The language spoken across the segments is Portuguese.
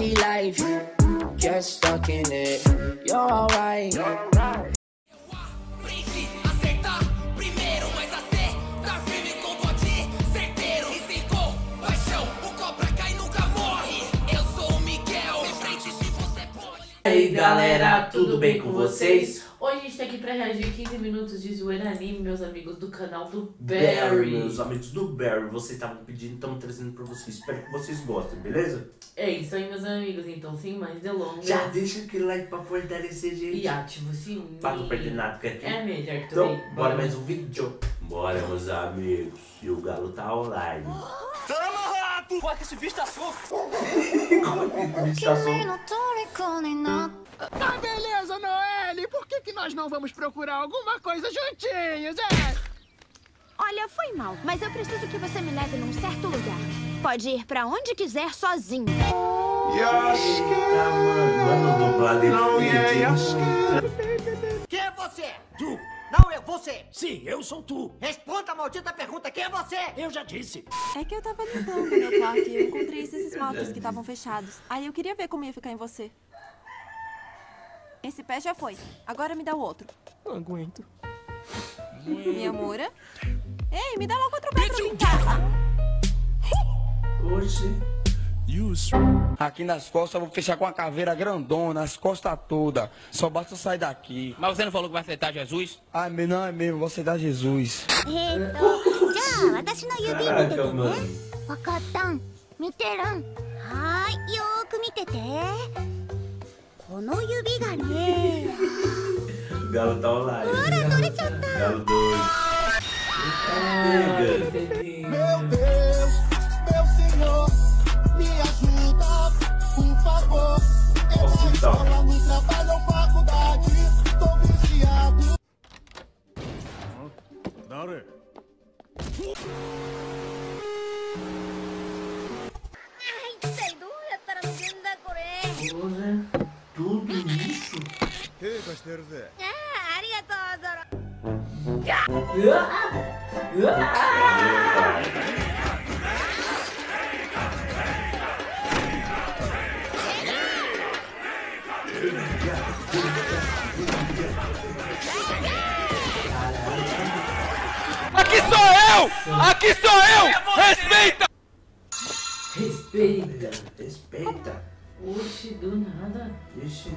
City life, get stuck in it. You're alright. E aí galera, tudo bem com vocês? Hoje a gente tá aqui pra reagir 15 minutos de zoeira anime, meus amigos do canal do Barry. Meus amigos do Barry, vocês estavam pedindo, estamos trazendo pra vocês. Espero que vocês gostem, beleza? É isso aí, meus amigos, então sem mais delongas. Já deixa aquele like pra fortalecer, gente. E ativa o sininho. Pra não perder nada que aqui. É melhor que tu Então, aí. bora mais um vídeo. Bora, meus amigos. E o Galo tá online. Qual é que esse bicho tá solto? Como é que esse bicho tá solto? Tá beleza, Noelle. Por que nós não vamos procurar alguma coisa juntinhos, é? Olha, foi mal, mas eu preciso que você me leve num certo lugar. Pode ir pra onde quiser sozinho. Eita, mano, dublado Quem é você? Tu. Não, eu, você. Sim, eu sou tu. Responda a maldita pergunta, quem é você? Eu já disse. É que eu tava limpando meu quarto e eu encontrei esses esmaltes que estavam fechados. Aí eu queria ver como ia ficar em você. Esse pé já foi. Agora me dá o outro. Não aguento. Minha Moura? Ei, me dá logo outro pé pra pintar. Oxi. Aqui nas costas eu vou fechar com a caveira grandona, as costas todas. Só basta eu sair daqui. Mas você não falou que vai aceitar Jesus? Ai, não é mesmo, vou aceitar Jesus. Caraca, mano. O Galo tá online. Galo doido. Meu Deus, meu Senhor, me ajuda, por favor. Eu na escola, no trabalho ou faculdade, tô viciado. Porra, tudo isso? Aqui sou eu! Aqui sou eu! Respeita! Respeita. Respeita. Oxi, do nada. Ixi.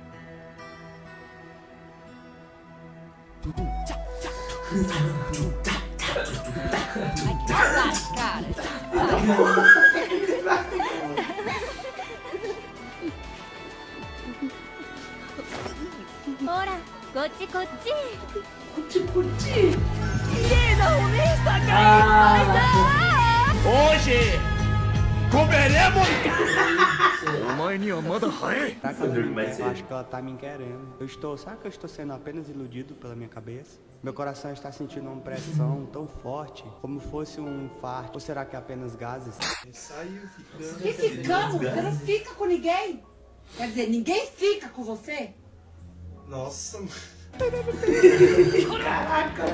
Ora, cochi cochi. Cuti. Hoje comeremos. Eu acho que ela tá me querendo. Sabe que eu estou sendo apenas iludido pela minha cabeça? Meu coração está sentindo uma pressão tão forte, como fosse um infarto. Ou será que é apenas gases? Que ficamos? Você não fica com ninguém? Quer dizer, ninguém fica com você? Nossa, mano. Caraca,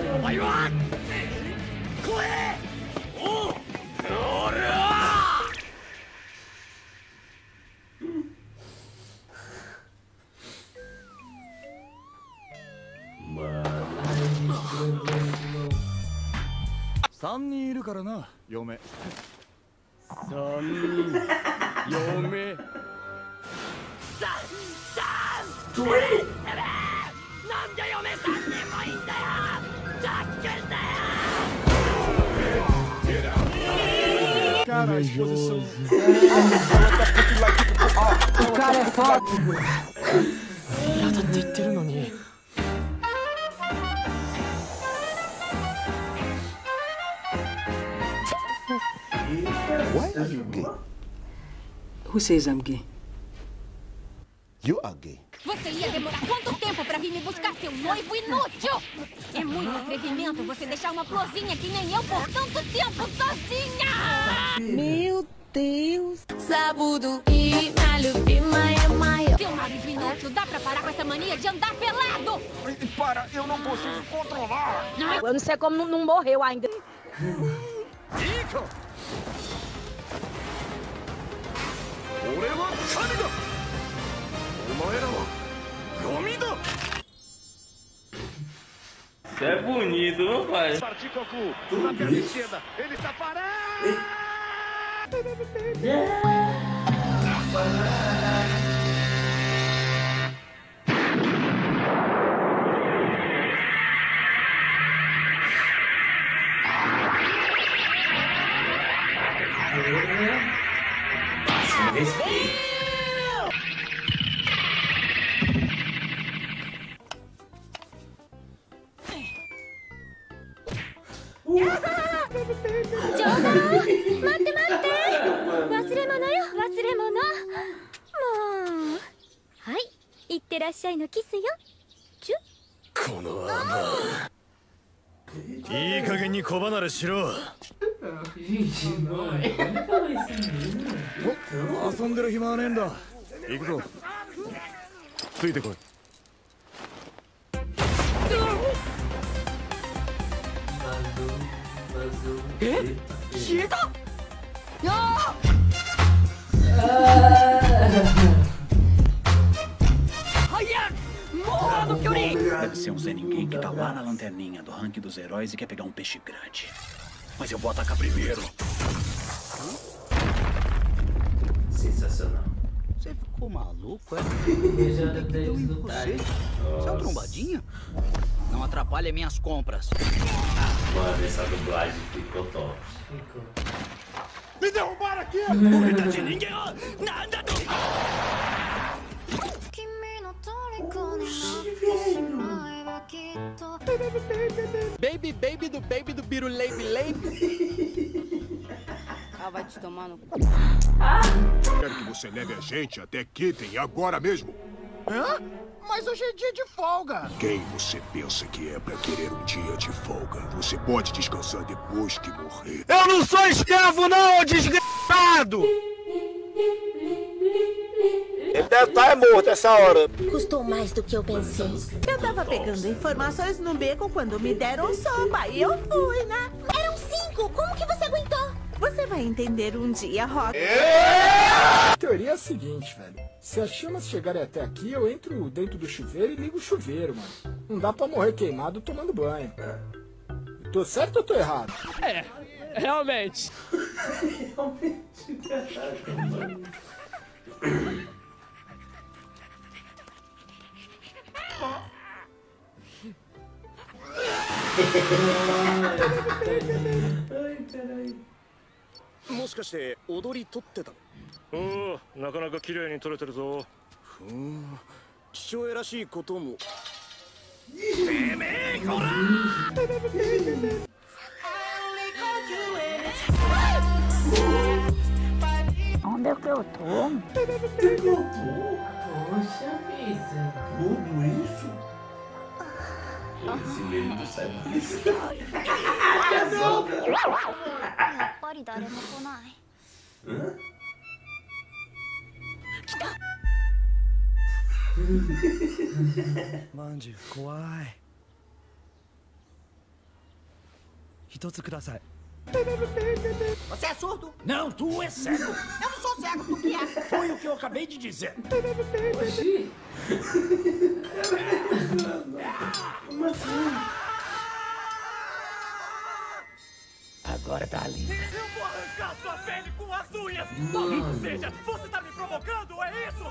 Cara, a exposição. O cara é foda. Nada de ter no ni. Why are you gay? Who says I'm gay? You are gay. Você ia demorar quanto tempo pra vir me buscar, seu noivo inútil? É muito atrevimento você deixar uma florzinha que nem eu por tanto tempo sozinha! Meu Deus! Sabudo e maio. Seu marido inútil, dá pra parar com essa mania de andar pelado? Para, eu não consigo controlar. Eu não sei como não morreu ainda. Isso é bonito, não faz? Partiu Goku. Na perna esquerda. Ele está parado. Máximo respeito. Gente, mano, ele falou isso mesmo. 遊んでる暇はねえんだ。行くぞ。ついてこい。 え？消えた？やあ！ Deve ser um Zé Ninguém que tá lá na lanterninha do ranking dos heróis e quer pegar um peixe grande. Mas eu vou atacar primeiro. Sensacional. Você ficou maluco, é? Você é um trombadinha? Não atrapalha minhas compras. Mano, essa dublagem ficou top. Me derrubaram aqui! Baby, baby do Biru Leibe Leibe. Ah, vai te tomar no... Quero que você leve a gente até Kitten agora mesmo. Hã? Mas hoje é dia de folga. Quem você pensa que é pra querer um dia de folga? Você pode descansar depois que morrer. Eu não sou escravo não, desgraçado! Ele deve estar morto essa hora. Custou mais do que eu pensei. Eu tava pegando informações no beco quando me deram sopa e eu fui, né? Eram 5! Como que você aguentou? Você vai entender um dia, Rock. A teoria é a seguinte, velho. Se as chamas chegarem até aqui, eu entro dentro do chuveiro e ligo o chuveiro, mano. Não dá pra morrer queimado tomando banho. Eu tô certo ou tô errado? É, realmente. Ai, caralho. もしかして踊り取ってたの？おお、なかなか綺麗に撮れてるぞ。ふん、父親らしいことも。てめえこら ！Onde é que eu tô? Poxa vida. Tudo isso? Esse meme do Cyborg. やっぱり誰も来ない。 まんじゅう怖い。一つください。 Você é surdo? Não, tu é cego. Eu não sou cego, tu que é? Foi o que eu acabei de dizer. Oxi. Como assim? Agora tá lindo. Eu vou arrancar sua pele com as unhas! Ou seja, você tá me provocando, é isso?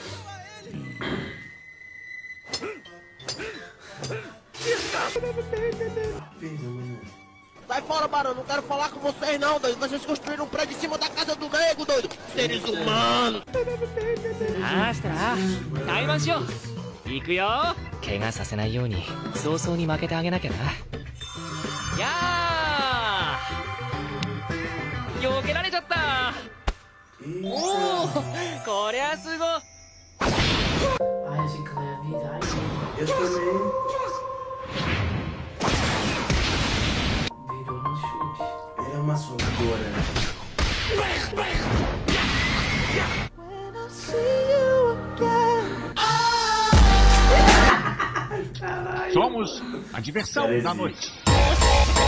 Sai fora, barão, não quero falar com vocês não, doido. Vocês construíram um prédio em cima da casa do nego, doido. Seres humanos. Astra, 買いましょう。行くよ。怪我させないように早々に負けてあげなきゃな。やー。避けられちゃった。おお、こりゃすごい。 Ai, achei que ela ia virar. Eu também. Virou no chute. Ela é uma sonadora. Somos a diversão da noite.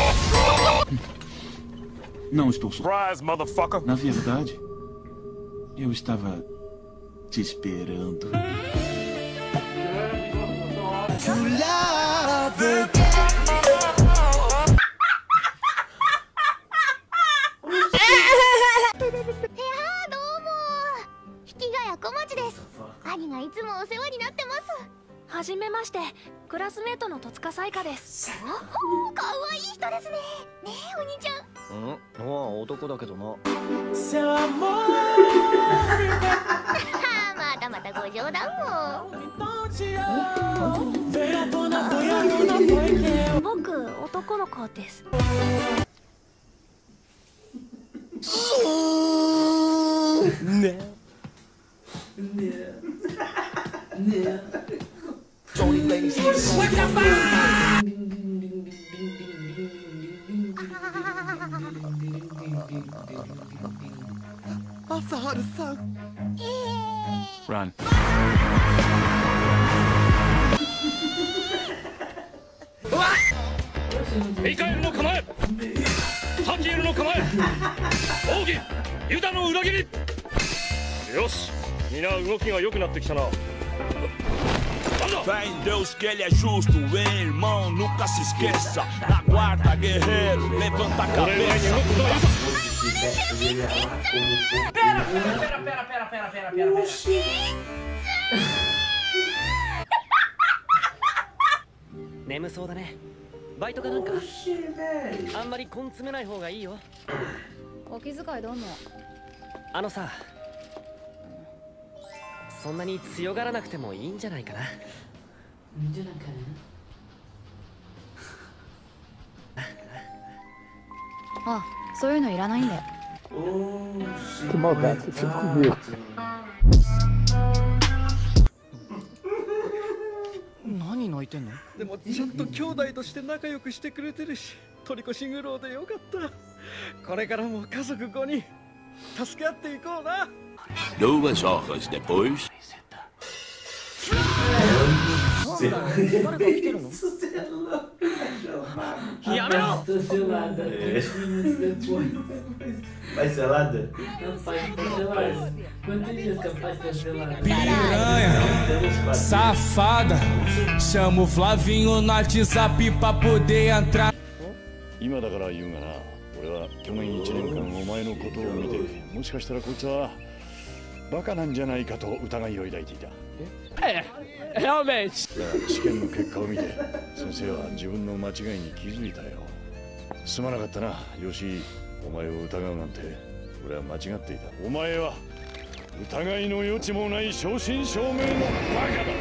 Não estou surpreso. Surprise, motherfucker. Na verdade, Eu estava te esperando. Seu amor. またまたご冗談を。僕、男の子です。 ね。Asaharu-san. Run. ミカエルの構え、ハキエルの構え、奥義、ユダの裏切り。よし、みんな動きが良くなってきたな。 Fé em Deus que ele é justo, irmão, nunca se esqueça. Na guarda, guerreiro, levanta a cabeça. Pera. 眠そうだね。バイトかなんか？あんまり根詰めない方がいいよ。 お気遣いどうも。 あのさ、そんなに強がらなくてもいいんじゃないかな。いいんじゃないかな。あ、そういうのいらないんだよ。 Que maldade, você fica comigo. 何泣いてんの？でもちゃんと兄弟として仲良くしてくれてるし、取り越し苦労でよかった。これからも家族5人助け合っていこうな。 Duas horas depois. やめろ！ Selada. Vai selada? Não faz selada. Quantos dias capaz de ter selada? Piranha, safada. Chama o Flavinho no WhatsApp pra poder entrar. 今だから言うがな、俺は去年1年間お前のことを見て、もしかしたらこいつはバカなんじゃないかと疑いを抱いていた。 Realmente. 試験の結果を見て、先生は自分の間違いに気づいたよ。すまなかったな、ヨシ。お前を疑うなんて、俺は間違っていた。お前は疑いの余地もない正真正銘のバカだ。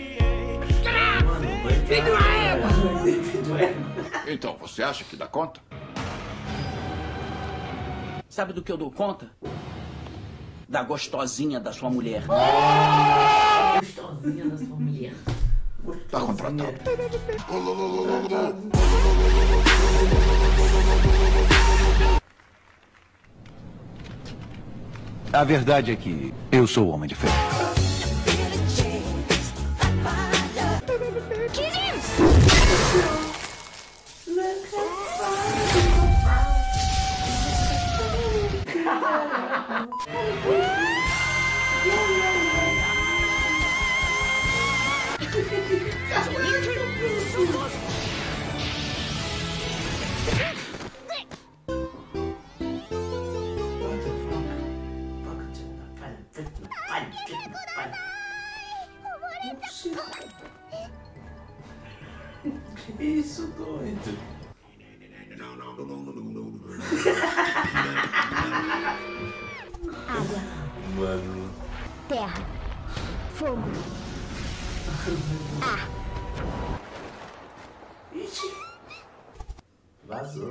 Então, você acha que dá conta? Sabe do que eu dou conta? Da gostosinha da sua mulher. Gostosinha da sua mulher. Tá contratado. A verdade é que eu sou o Homem de Ferro. Que isso, doido? Água. Mano. Terra. Fogo. Ar. Ixi. Vazou.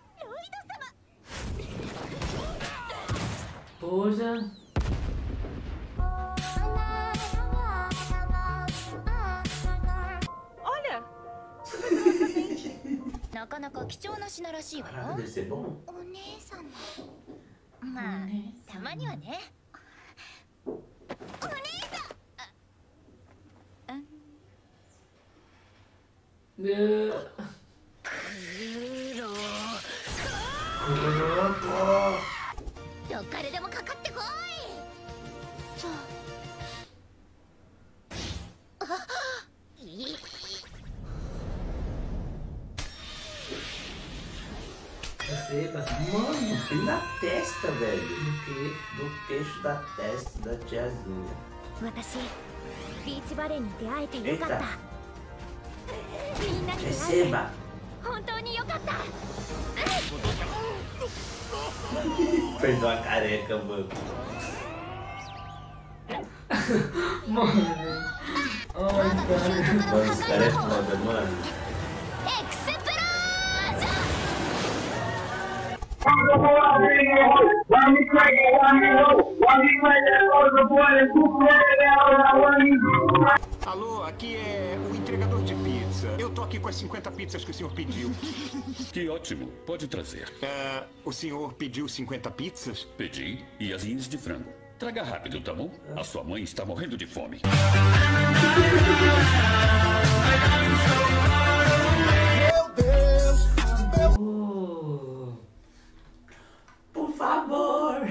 Poxa. Olha! なかなか貴重な品らしいわよ。 Deve ser bom. お姉様。まあ、たまにはね。お姉さん。どっからでもかかってこい。 Seba. Mano, bem na testa, velho. Do quê? Do queixo da testa da tiazinha. 私ビーチバレーに出会えてよかった。みんなに出会えて Receba. 本当によかった。 Perdoa a careca, mano. Mano. Ai, cara. Mano, esse cara é foda, mano. Alô, aqui é o entregador de pizza. Eu tô aqui com as 50 pizzas que o senhor pediu. Que ótimo, pode trazer. O senhor pediu 50 pizzas? Pedi e asinhas de frango. Traga rápido, tá bom? A sua mãe está morrendo de fome. Meu Deus, Por favor.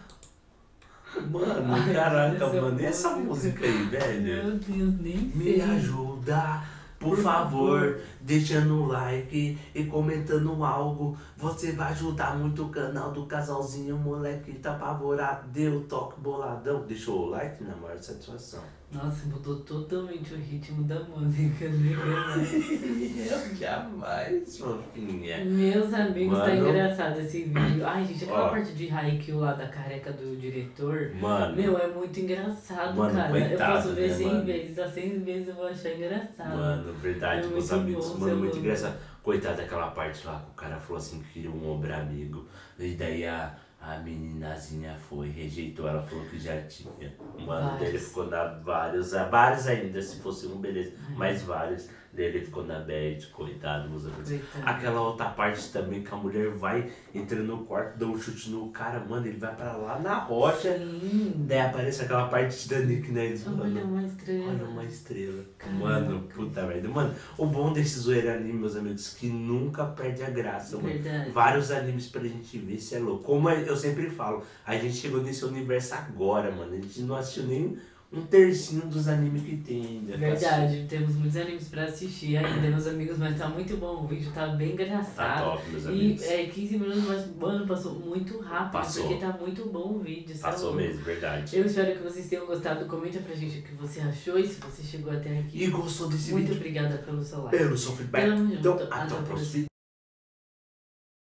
Mano, caraca, mano, e essa música aí, velho? Meu Deus, nem sei. Me ajuda, por favor, deixando um like e comentando algo. Você vai ajudar muito o canal do casalzinho, moleque tá apavorado. Deu toque boladão. Deixou o like na maior satisfação. Nossa, mudou totalmente o ritmo da música, né? Eu jamais, fofinha. Meus amigos, Mano. tá engraçado esse vídeo. Ai, gente, aquela Ó. parte de Haikyuu lá da careca do diretor. Mano. Meu, é muito engraçado, Mano, cara. coitado, eu posso ver né, 100 mano? vezes, a 100 vezes eu vou achar engraçado. Mano, verdade, É meus muito amigos, bom, mano, seu muito louco. engraçado. Coitado daquela parte lá que o cara falou assim que queria um ombro amigo. E daí a meninazinha foi, rejeitou, ela falou que já tinha. Mano, Vários. dele ficou na vários ainda, se fosse um, beleza. Mas vários. Dele ficou na bad, coitado, meus amigos. Coitado. Aquela outra parte também que a mulher vai, entra no quarto, dá um chute no cara, mano, ele vai pra lá na rocha. Daí aparece aquela parte da Nick Ned, Olha mano. uma estrela. Olha uma estrela. Caramba. Mano, puta merda. Mano, o bom desses zoeira anime, meus amigos, que nunca perde a graça, mano. Verdade. Vários animes pra gente ver, se é louco. Como eu sempre falo, a gente chegou nesse universo agora, mano. A gente não assistiu nem um tercinho dos animes que tem ainda. Verdade, temos muitos animes pra assistir ainda, meus amigos, mas tá muito bom o vídeo, tá bem engraçado. Tá top, meus E amigos. 15 minutos, mas, mano, passou muito rápido, Passou. porque tá muito bom o vídeo, sabe? Passou mesmo, verdade. Eu espero que vocês tenham gostado, comenta pra gente o que você achou e se você chegou até aqui. E gostou desse muito vídeo? obrigada pelo seu like. Pelo seu feedback. Tamo junto, Então, até até o o próximo próximo. vídeo.